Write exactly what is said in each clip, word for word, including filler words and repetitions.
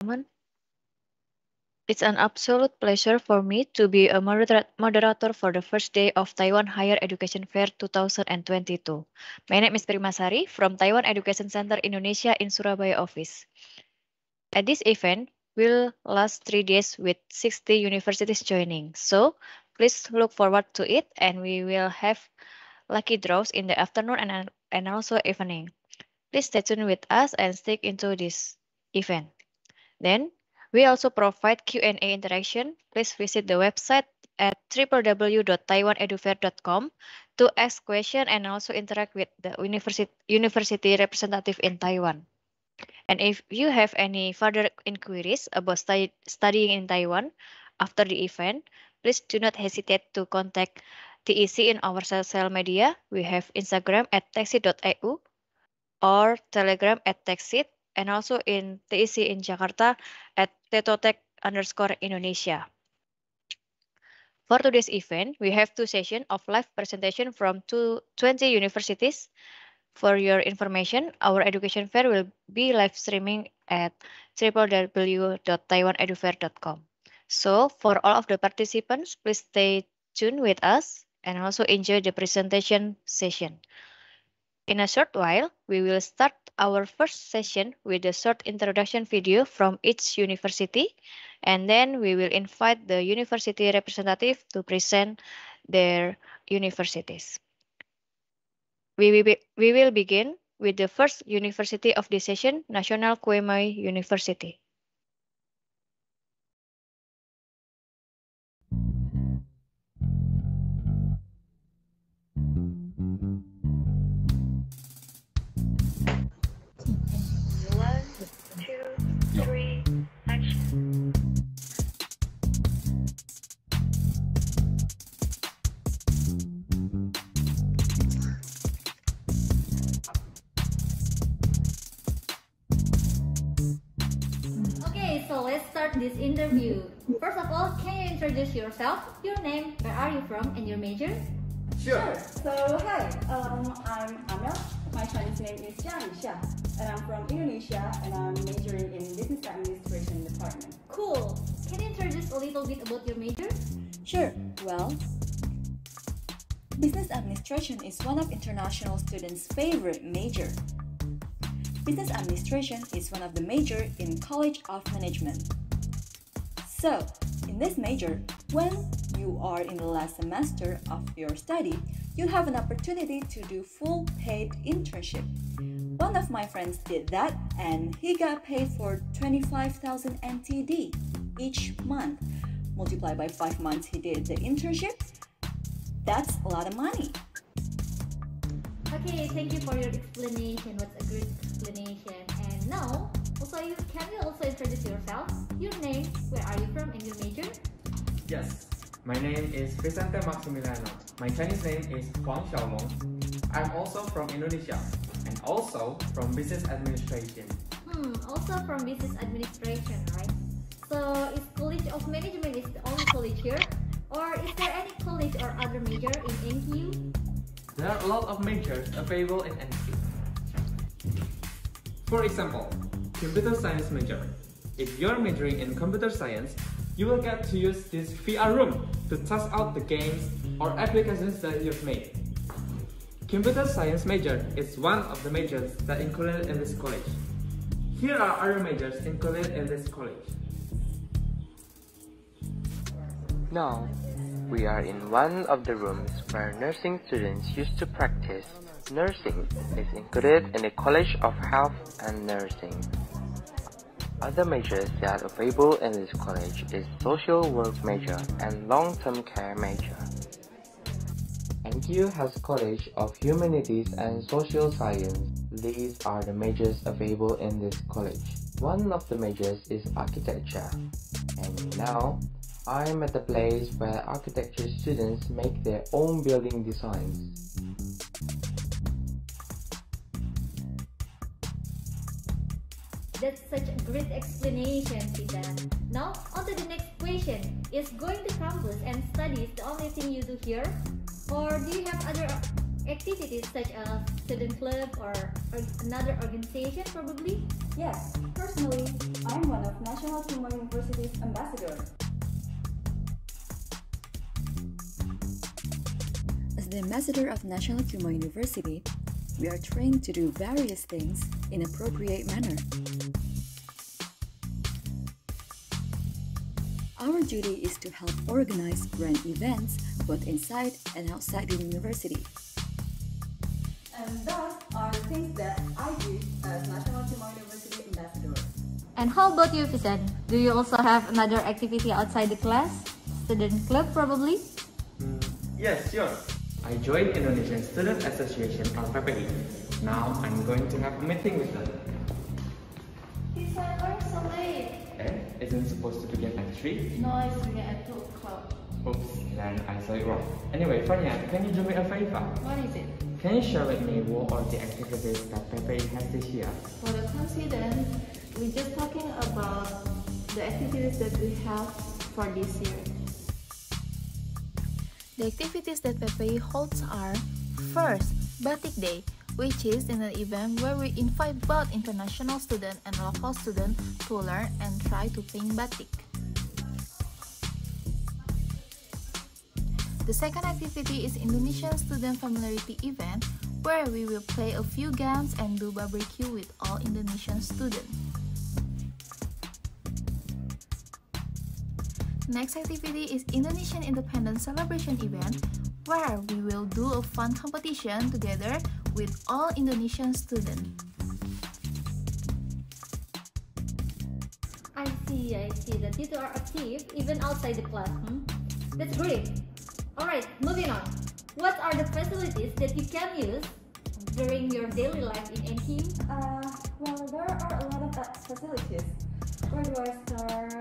It's an absolute pleasure for me to be a modera- moderator for the first day of Taiwan Higher Education Fair two thousand twenty-two. My name is Primasari from Taiwan Education Center Indonesia in Surabaya office. At this event will last three days with sixty universities joining. So please look forward to it, and we will have lucky draws in the afternoon and, and also evening. Please stay tuned with us and stick into this event. Then, we also provide Q and A interaction. Please visit the website at w w w dot taiwan edufair dot com to ask questions and also interact with the university, university representative in Taiwan. And if you have any further inquiries about study, studying in Taiwan after the event, please do not hesitate to contact T E C in our social media. We have Instagram at taxi dot e u or Telegram at Texit, and also in T E C in Jakarta at tetotech underscore Indonesia. For today's event, we have two sessions of live presentation from two, twenty universities. For your information, our education fair will be live streaming at w w w dot taiwan edufair dot com. So, for all of the participants, please stay tuned with us and also enjoy the presentation session. In a short while, we will start our first session with a short introduction video from each university, and then we will invite the university representative to present their universities. We will, be, we will begin with the first university of this session, National Kue Mai University. One, two, three, action. Okay, so let's start this interview. First of all, can you introduce yourself, your name, where are you from, and your major? Sure. So, hi, um, I'm Amel. My Chinese name is Jiang Xia, and I'm from Indonesia, and I'm majoring in Business Administration Department. Cool. Can you introduce a little bit about your major? Sure. Well, Business Administration is one of international students' favorite major. Business Administration is one of the major in College of Management. So, in this major, when you are in the last semester of your study, you have an opportunity to do full paid internship. One of my friends did that, and he got paid for twenty-five thousand N T D each month. Multiplied by five months he did the internship, that's a lot of money. Okay, thank you for your explanation. What's a great explanation. And now, also, you can you also introduce yourself, your name, where are you from, and your major? Yes, my name is Vicente Maximiliano. My Chinese name is Huang Xiaolong. I'm also from Indonesia and also from Business Administration. Hmm, also from Business Administration, right? So, is College of Management is the only college here? Or is there any college or other major in N Q U? There are a lot of majors available in N Q. For example, computer science major. If you're majoring in computer science, you will get to use this V R room to test out the games or applications that you've made. Computer science major is one of the majors that included in this college. Here are other majors included in this college. Now, we are in one of the rooms where nursing students used to practice. Nursing is included in the College of Health and Nursing. Other majors that are available in this college is Social Work major and Long-Term Care major. N Q U has College of Humanities and Social Science. These are the majors available in this college. One of the majors is Architecture. And now, I'm at the place where architecture students make their own building designs. That's such a great explanation, Sidan. Now, on to the next question. Is going to campus and studies the only thing you do here? Or do you have other activities such as student club or, or another organization probably? Yes, personally, I'm one of National Kumho University's ambassador. As the ambassador of National Kumho University, we are trained to do various things in appropriate manner. Our duty is to help organize grand events both inside and outside the university. And thus are the things that I do as National Kumho University ambassador. And how about you, Fisan? Do you also have another activity outside the class? Student club, probably? Mm, yes, sure. I joined Indonesian Student Association or P P I. Now I'm going to have a meeting with them. Fisan, why so late? Eh, isn't supposed to begin at three? No, it's begin at two o'clock. Oops, then I saw it wrong. Anyway, Fanya, can you do me a favor? What is it? Can you share with me what are the activities that P P I has this year? For the coincidence, we're just talking about the activities that we have for this year. The activities that P P I holds are: first, Batik Day, which is an event where we invite both international students and local students to learn and try to paint batik. The second activity is Indonesian Student Familiarity Event, where we will play a few games and do barbecue with all Indonesian students. Next activity is Indonesian Independence Celebration Event, where we will do a fun competition together with all Indonesian students. I see, I see that you two are active even outside the class. Hmm? That's great. Alright, moving on. What are the facilities that you can use during your daily life in N K U? Uh, well, there are a lot of uh, facilities. Where do I start?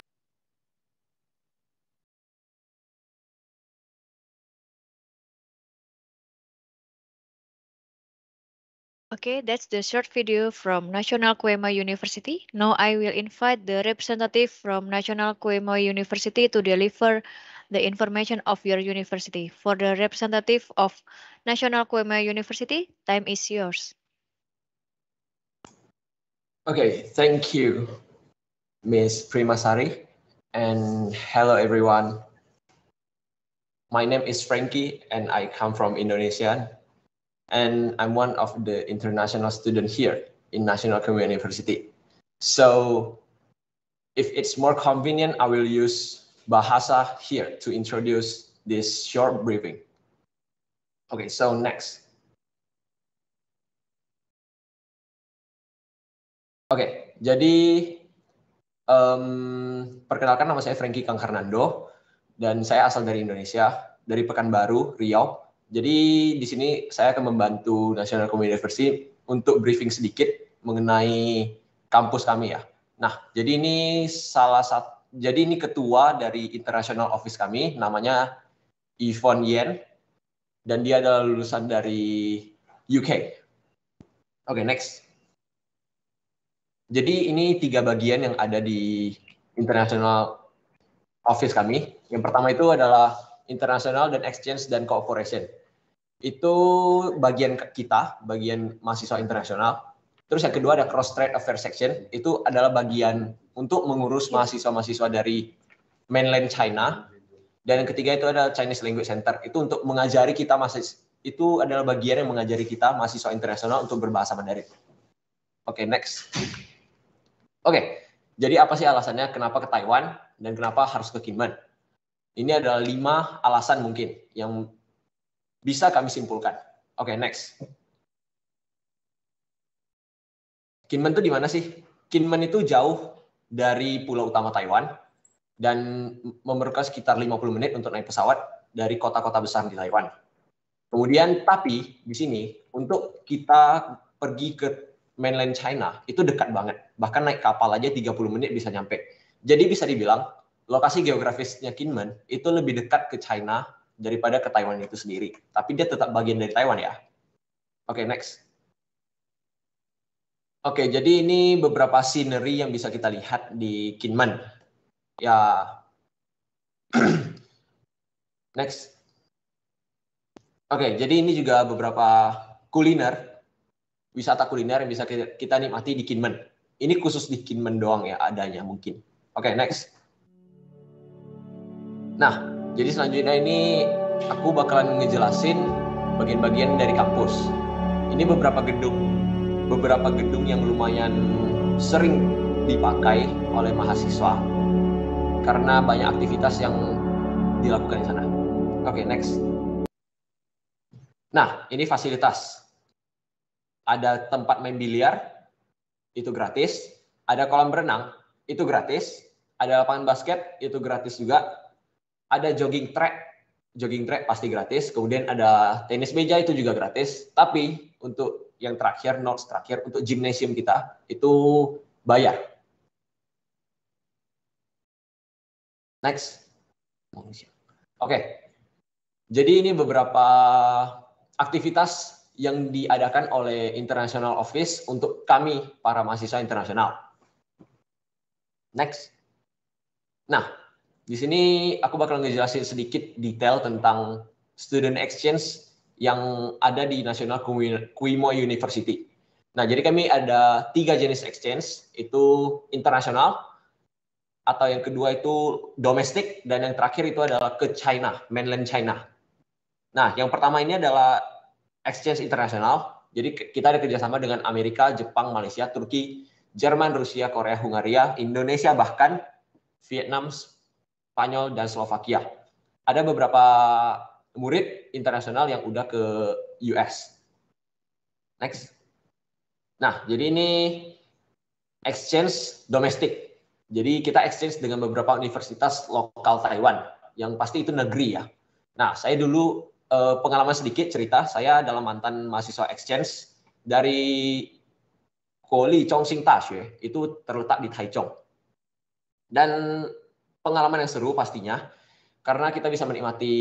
Okay, that's the short video from National Kumho University. Now I will invite the representative from National Kumho University to deliver the information of your university. For the representative of National Kumho University, time is yours. Okay, thank you, Miz Primasari, and hello everyone. My name is Frankie and I come from Indonesia, and I'm one of the international students here in National Kumho University. So if it's more convenient, I will use Bahasa here to introduce this short briefing. Okay, so next. Oke, jadi um, perkenalkan nama saya Frankie Kang Hernando dan saya asal dari Indonesia, dari Pekanbaru, Riau. Jadi di sini saya akan membantu National Kumho University untuk briefing sedikit mengenai kampus kami ya. Nah, jadi ini salah satu, jadi ini ketua dari International Office kami, namanya Yvonne Yen, dan dia adalah lulusan dari U K. Oke, next. Jadi ini tiga bagian yang ada di International Office kami. Yang pertama itu adalah International dan Exchange dan Cooperation. Itu bagian kita, bagian mahasiswa internasional. Terus yang kedua ada Cross Strait Affairs Section. Itu adalah bagian untuk mengurus mahasiswa-mahasiswa dari mainland China. Dan yang ketiga itu ada Chinese Language Center. Itu untuk mengajari kita mahasiswa. Itu adalah bagian yang mengajari kita mahasiswa internasional untuk berbahasa Mandarin. Oke, okay, next. Oke, okay, jadi apa sih alasannya kenapa ke Taiwan dan kenapa harus ke Kinmen? Ini adalah lima alasan mungkin yang bisa kami simpulkan. Oke, okay, next. Kinmen itu di mana sih? Kinmen itu jauh dari pulau utama Taiwan dan memerlukan sekitar lima puluh menit untuk naik pesawat dari kota-kota besar di Taiwan. Kemudian, tapi di sini untuk kita pergi ke mainland China itu dekat banget. Bahkan naik kapal aja tiga puluh menit bisa nyampe. Jadi bisa dibilang lokasi geografisnya Kinmen itu lebih dekat ke China daripada ke Taiwan itu sendiri. Tapi dia tetap bagian dari Taiwan ya. Oke, okay, next. Oke, okay, jadi ini beberapa scenery yang bisa kita lihat di Kinmen. Ya. Next. Oke, okay, jadi ini juga beberapa kuliner, wisata kuliner yang bisa kita nikmati di Kinmen. Ini khusus di Kinmen doang ya adanya mungkin. Oke, okay, next. Nah, jadi selanjutnya ini aku bakalan ngejelasin bagian-bagian dari kampus. Ini beberapa gedung, beberapa gedung yang lumayan sering dipakai oleh mahasiswa karena banyak aktivitas yang dilakukan di sana. Oke, okay, next. Nah, ini fasilitas. Ada tempat main biliar, itu gratis. Ada kolam berenang, itu gratis. Ada lapangan basket, itu gratis juga. Ada jogging track, jogging track pasti gratis. Kemudian ada tenis meja, itu juga gratis. Tapi untuk yang terakhir, notes terakhir, untuk gymnasium kita, itu bayar. Next. Oke. Okay. Jadi ini beberapa aktivitas yang diadakan oleh International Office untuk kami, para mahasiswa internasional. Next. Nah, di sini aku bakal ngejelasin sedikit detail tentang student exchange yang ada di National Kuimo University. Nah, jadi kami ada tiga jenis exchange, itu internasional, atau yang kedua itu domestik, dan yang terakhir itu adalah ke China, mainland China. Nah, yang pertama ini adalah exchange internasional. Jadi kita ada kerjasama dengan Amerika, Jepang, Malaysia, Turki, Jerman, Rusia, Korea, Hungaria, Indonesia, bahkan Vietnam, Spanyol, dan Slovakia. Ada beberapa murid internasional yang udah ke U S. Next. Nah, jadi ini exchange domestik. Jadi kita exchange dengan beberapa universitas lokal Taiwan, yang pasti itu negeri ya. Nah, saya dulu eh, pengalaman sedikit cerita, saya adalah mantan mahasiswa exchange dari Kuoli Chongqing Daxue, itu terletak di Taichung. Dan pengalaman yang seru pastinya, karena kita bisa menikmati,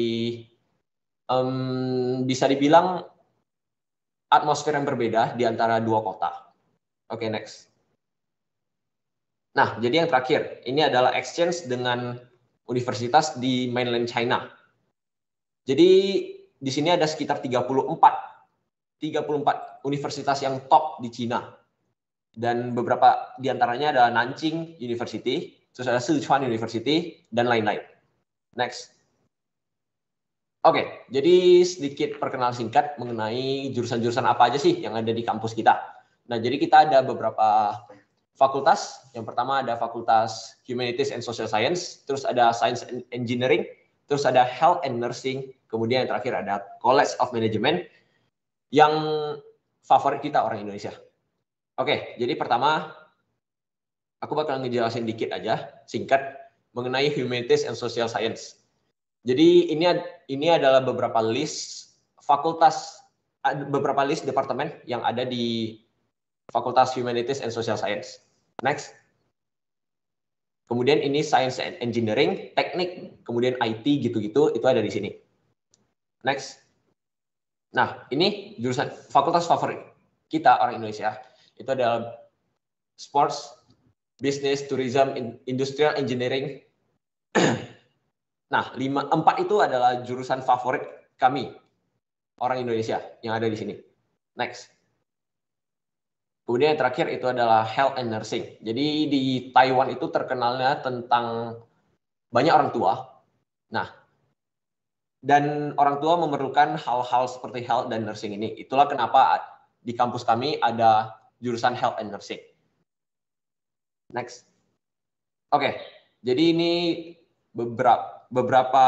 um, bisa dibilang atmosfer yang berbeda di antara dua kota. Oke, okay, next. Nah, jadi yang terakhir, ini adalah exchange dengan universitas di mainland China. Jadi di sini ada sekitar tiga puluh empat universitas yang top di Cina. Dan beberapa di antaranya ada Nanjing University, terus ada Sichuan University, dan lain-lain. Next. Oke, okay, jadi sedikit perkenalan singkat mengenai jurusan-jurusan apa aja sih yang ada di kampus kita. Nah, jadi kita ada beberapa fakultas. Yang pertama ada Fakultas Humanities and Social Science, terus ada Science and Engineering, terus ada Health and Nursing, kemudian yang terakhir ada College of Management, yang favorit kita orang Indonesia. Oke, jadi pertama aku bakal ngejelasin dikit aja, singkat, mengenai Humanities and Social Science. Jadi ini ini adalah beberapa list fakultas, beberapa list departemen yang ada di Fakultas Humanities and Social Science. Next. Kemudian ini Science and Engineering, Teknik, kemudian I T gitu-gitu, itu ada di sini. Next. Nah, ini jurusan fakultas favorit kita orang Indonesia. Itu adalah Sports, Business, Tourism, Industrial Engineering. Nah, lima, empat itu adalah jurusan favorit kami, orang Indonesia, yang ada di sini. Next. Kemudian yang terakhir itu adalah Health and Nursing. Jadi di Taiwan itu terkenalnya tentang banyak orang tua. Nah, dan orang tua memerlukan hal-hal seperti health dan nursing ini. Itulah kenapa di kampus kami ada jurusan Health and Nursing. Next. Oke, okay, jadi ini beberapa, beberapa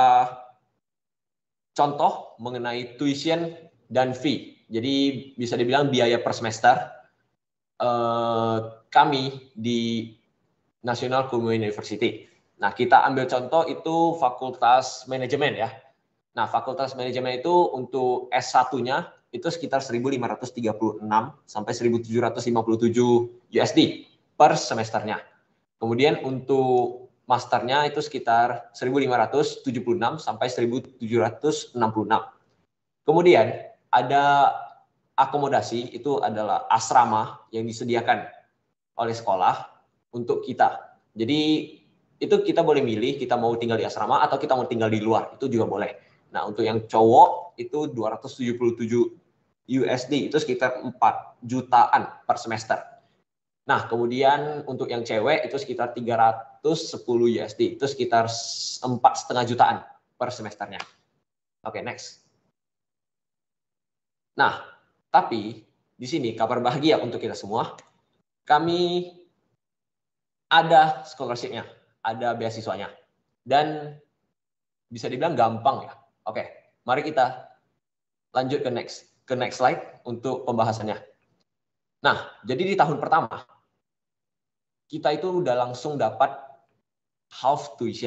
contoh mengenai tuition dan fee. Jadi bisa dibilang biaya per semester eh, kami di National Kuimo University. Nah, kita ambil contoh itu Fakultas Manajemen ya. Nah, Fakultas Manajemen itu untuk S satu-nya itu sekitar seribu lima ratus tiga puluh enam sampai seribu tujuh ratus lima puluh tujuh U S D per semesternya. Kemudian untuk masternya itu sekitar seribu lima ratus tujuh puluh enam sampai seribu tujuh ratus enam puluh enam. Kemudian ada akomodasi, itu adalah asrama yang disediakan oleh sekolah untuk kita. Jadi itu kita boleh milih, kita mau tinggal di asrama atau kita mau tinggal di luar, itu juga boleh. Nah, untuk yang cowok itu dua ratus tujuh puluh tujuh U S D, itu sekitar empat jutaan per semester. Nah, kemudian untuk yang cewek itu sekitar tiga ratus sepuluh U S D, itu sekitar empat setengah jutaan per semesternya. Oke, next. Nah, tapi di sini kabar bahagia untuk kita semua, kami ada scholarship-nya, ada beasiswanya, dan bisa dibilang gampang ya. Oke, mari kita lanjut ke next, ke next slide untuk pembahasannya. Nah, jadi di tahun pertama kita itu udah langsung dapat half tuition.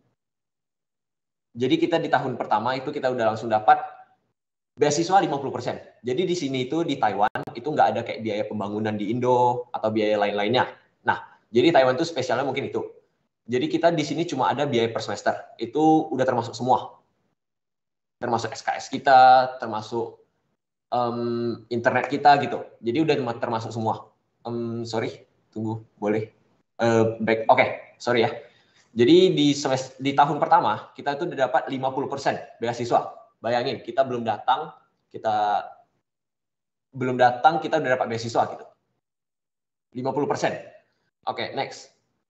Jadi kita di tahun pertama itu kita udah langsung dapat beasiswa lima puluh persen. Jadi di sini itu di Taiwan itu nggak ada kayak biaya pembangunan di Indo atau biaya lain-lainnya. Nah, jadi Taiwan itu spesialnya mungkin itu. Jadi kita di sini cuma ada biaya per semester. Itu udah termasuk semua. Termasuk S K S kita, termasuk um, internet kita gitu. Jadi udah termasuk semua. Um, sorry, tunggu, boleh. Uh, back, oke, okay, sorry ya. Jadi di semester, di tahun pertama kita itu udah dapat lima puluh persen beasiswa. Bayangin, kita belum datang, kita belum datang, kita udah dapat beasiswa gitu. lima puluh persen. Oke, okay, next.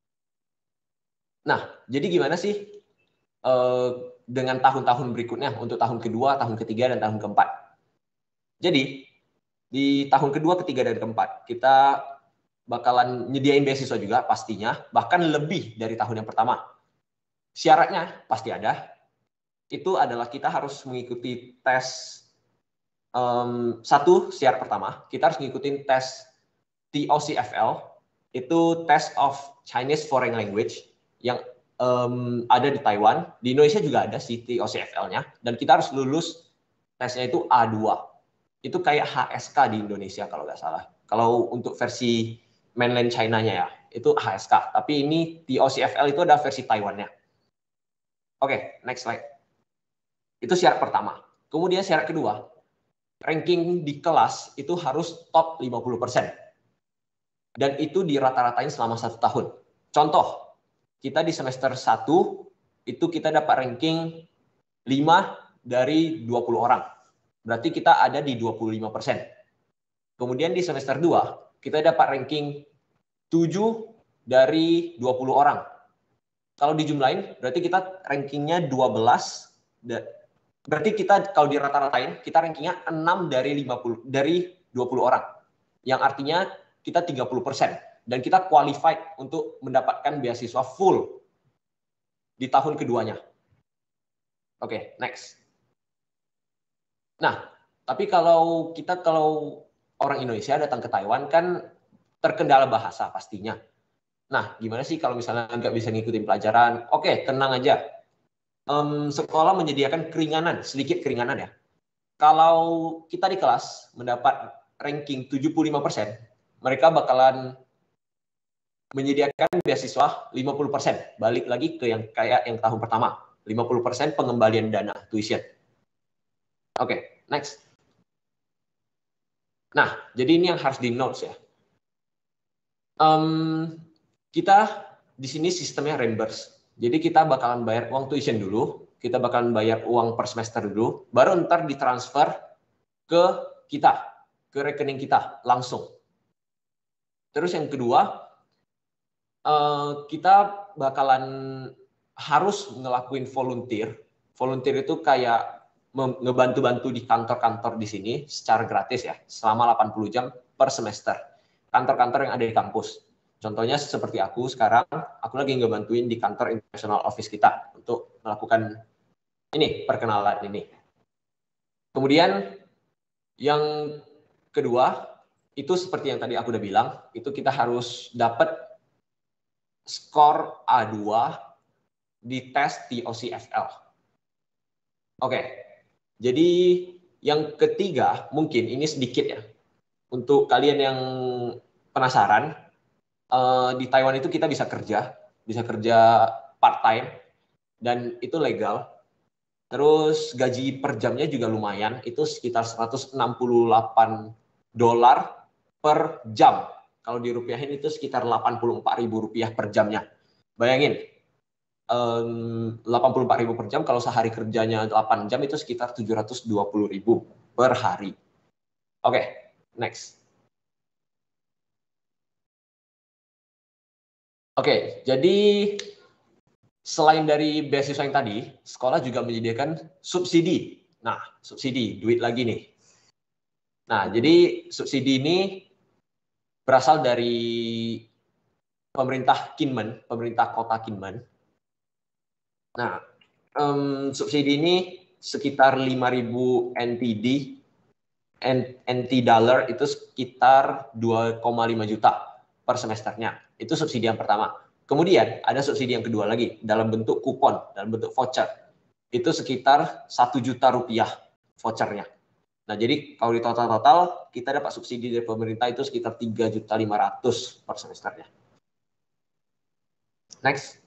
Nah, jadi gimana sih uh, dengan tahun-tahun berikutnya untuk tahun kedua, tahun ketiga, dan tahun keempat? Jadi, di tahun kedua, ketiga, dan keempat, kita bakalan nyediain beasiswa juga pastinya, bahkan lebih dari tahun yang pertama. Syaratnya pasti ada. Itu adalah kita harus mengikuti tes um, satu syarat pertama, kita harus mengikuti tes T O C F L, itu Test of Chinese Foreign Language yang um, ada di Taiwan. Di Indonesia juga ada si T O C F L-nya, dan kita harus lulus tesnya itu A dua. Itu kayak H S K di Indonesia kalau nggak salah. Kalau untuk versi mainland China-nya ya, itu H S K. Tapi ini T O C F L itu ada versi Taiwan-nya. Oke, okay, next slide. Itu syarat pertama. Kemudian syarat kedua, ranking di kelas itu harus top lima puluh persen. Dan itu dirata-ratain selama satu tahun. Contoh, kita di semester satu, itu kita dapat ranking lima dari dua puluh orang. Berarti kita ada di dua puluh lima persen. Kemudian di semester dua, kita dapat ranking tujuh dari dua puluh orang. Kalau dijumlahin, berarti kita rankingnya dua belas. Berarti kita kalau dirata-ratain, kita rankingnya enam dari lima puluh dari dua puluh orang. Yang artinya kita tiga puluh persen. Dan kita qualified untuk mendapatkan beasiswa full di tahun keduanya. Oke, okay, next. Nah, tapi kalau kita kalau orang Indonesia datang ke Taiwan kan terkendala bahasa pastinya. Nah, gimana sih kalau misalnya nggak bisa ngikutin pelajaran? Oke, okay, tenang aja. Um, sekolah menyediakan keringanan, sedikit keringanan ya. Kalau kita di kelas mendapat ranking tujuh puluh lima persen, mereka bakalan menyediakan beasiswa lima puluh persen. Balik lagi ke yang kayak yang tahun pertama, lima puluh persen pengembalian dana tuition. Oke, okay, next. Nah, jadi ini yang harus di notes ya. Um, kita di sini sistemnya reimburse. Jadi kita bakalan bayar uang tuition dulu, kita bakalan bayar uang per semester dulu, baru ntar ditransfer ke kita, ke rekening kita langsung. Terus yang kedua, kita bakalan harus ngelakuin volunteer. Volunteer itu kayak ngebantu-bantu di kantor-kantor di sini secara gratis ya, selama delapan puluh jam per semester. Kantor-kantor yang ada di kampus. Contohnya seperti aku sekarang, aku lagi ngebantuin di kantor international office kita untuk melakukan ini, perkenalan ini. Kemudian yang kedua, itu seperti yang tadi aku udah bilang, itu kita harus dapat skor A dua di tes T O C F L. Oke, jadi yang ketiga, mungkin ini sedikit ya, untuk kalian yang penasaran, Uh, di Taiwan itu kita bisa kerja, bisa kerja part-time, dan itu legal. Terus gaji per jamnya juga lumayan, itu sekitar seratus enam puluh delapan dolar per jam. Kalau dirupiahin itu sekitar delapan puluh empat ribu rupiah per jamnya. Bayangin, um, delapan puluh empat ribu per jam, kalau sehari kerjanya delapan jam itu sekitar tujuh ratus dua puluh ribu per hari. Oke, okay, next. Oke, jadi selain dari beasiswa yang tadi, sekolah juga menyediakan subsidi. Nah, subsidi, duit lagi nih. Nah, jadi subsidi ini berasal dari pemerintah Kinmen, pemerintah kota Kinmen. Nah, um, subsidi ini sekitar lima ribu N T D, N T dollar itu sekitar dua koma lima juta per semesternya. Itu subsidi yang pertama. Kemudian ada subsidi yang kedua lagi dalam bentuk kupon, dalam bentuk voucher. Itu sekitar satu juta rupiah vouchernya. Nah, jadi kalau di total-total kita dapat subsidi dari pemerintah itu sekitar tiga juta lima ratus per semesternya. Next.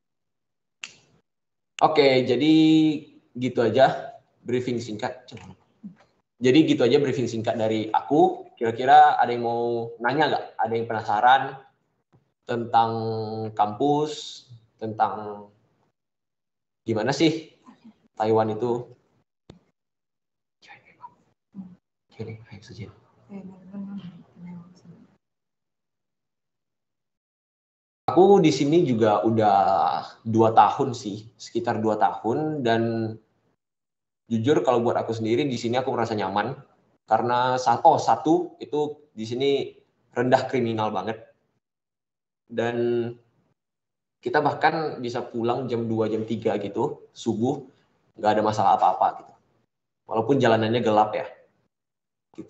Oke, jadi gitu aja briefing singkat. Jadi gitu aja briefing singkat dari aku. Kira-kira ada yang mau nanya nggak? Ada yang penasaran tentang kampus, tentang gimana sih Taiwan itu? Oke, ayo saja. Aku di sini juga udah dua tahun sih, sekitar dua tahun, dan jujur kalau buat aku sendiri di sini aku merasa nyaman karena oh satu itu di sini rendah kriminal banget. Dan kita bahkan bisa pulang jam dua, jam tiga gitu, subuh, nggak ada masalah apa-apa gitu. Walaupun jalanannya gelap ya, gitu.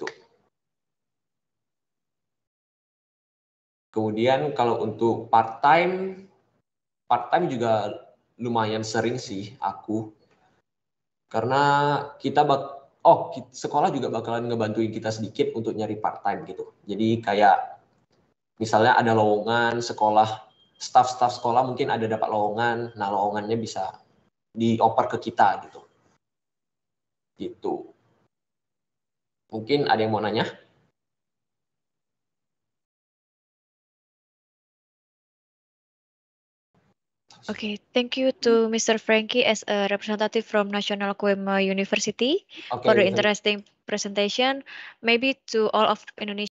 Kemudian kalau untuk part-time, part-time juga lumayan sering sih aku. Karena kita bak oh sekolah juga bakalan ngebantuin kita sedikit untuk nyari part-time gitu. Jadi kayak misalnya ada lowongan sekolah, staff-staff sekolah mungkin ada dapat lowongan, nah lowongannya bisa dioper ke kita gitu. Gitu. Mungkin ada yang mau nanya? Okay, thank you to Mister Frankie as a representative from National Kuema University Okay, for the thank- interesting presentation. Maybe to all of Indonesia